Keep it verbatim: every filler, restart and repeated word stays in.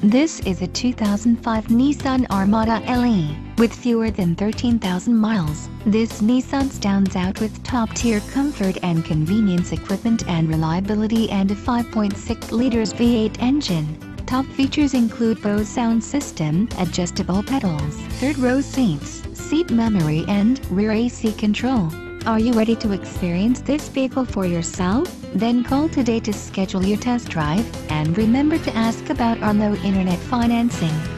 This is a two thousand five Nissan Armada L E. With fewer than thirteen thousand miles, this Nissan stands out with top-tier comfort and convenience, equipment and reliability, and a five point six liter V eight engine. Top features include Bose sound system, adjustable pedals, third-row seats, seat memory and rear A C control. Are you ready to experience this vehicle for yourself? Then call today to schedule your test drive, and remember to ask about our low internet financing.